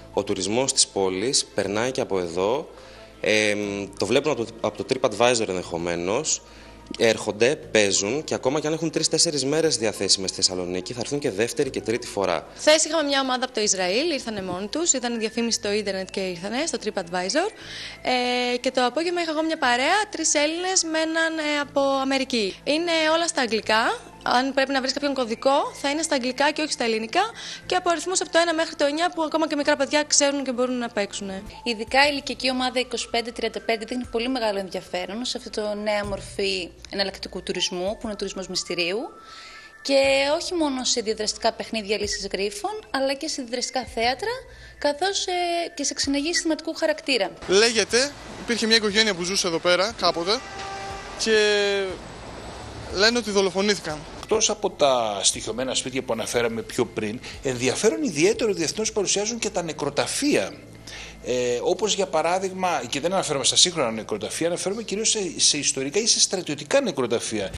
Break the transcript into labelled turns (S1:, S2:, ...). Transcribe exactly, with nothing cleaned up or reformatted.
S1: ο τουρισμός της πόλης περνάει και από εδώ. Ε, το βλέπουν από το, από το TripAdvisor ενδεχομένως. Έρχονται, παίζουν και ακόμα και αν έχουν τρεις-τέσσερις μέρες διαθέσιμες στη Θεσσαλονίκη, θα έρθουν και δεύτερη και τρίτη φορά.
S2: Χθες είχαμε μια ομάδα από το Ισραήλ, ήρθανε μόνοι τους, είδαν διαφήμιση στο ίντερνετ και ήρθανε στο TripAdvisor. Ε, και το απόγευμα είχα εγώ μια παρέα, τρεις Έλληνες με έναν ε, από Αμερική. Είναι όλα στα αγγλικά. Αν πρέπει να βρεις κάποιον κωδικό, θα είναι στα αγγλικά και όχι στα ελληνικά. Και από αριθμούς από το ένα μέχρι το εννιά που ακόμα και μικρά παιδιά ξέρουν και μπορούν να παίξουν.
S3: Ειδικά η ηλικιακή ομάδα είκοσι πέντε τριάντα πέντε δείχνει πολύ μεγάλο ενδιαφέρον σε αυτή τη νέα μορφή εναλλακτικού τουρισμού, που είναι ο τουρισμός μυστηρίου. Και όχι μόνο σε διαδραστικά παιχνίδια λύσης γρίφων, αλλά και σε διαδραστικά θέατρα, καθώς ε, και σε ξεναγήσεις θεματικού χαρακτήρα.
S4: Λέγεται, υπήρχε μια οικογένεια που ζούσε εδώ πέρα κάποτε και λένε ότι δολοφονήθηκαν.
S5: Εκτός από τα στοιχειωμένα σπίτια που αναφέραμε πιο πριν, ενδιαφέρον ιδιαίτερο διεθνώς παρουσιάζουν και τα νεκροταφεία. Ε, όπως για παράδειγμα, και δεν αναφέρομαι στα σύγχρονα νεκροταφεία, αναφέρομαι κυρίως σε, σε ιστορικά ή σε στρατιωτικά νεκροταφεία.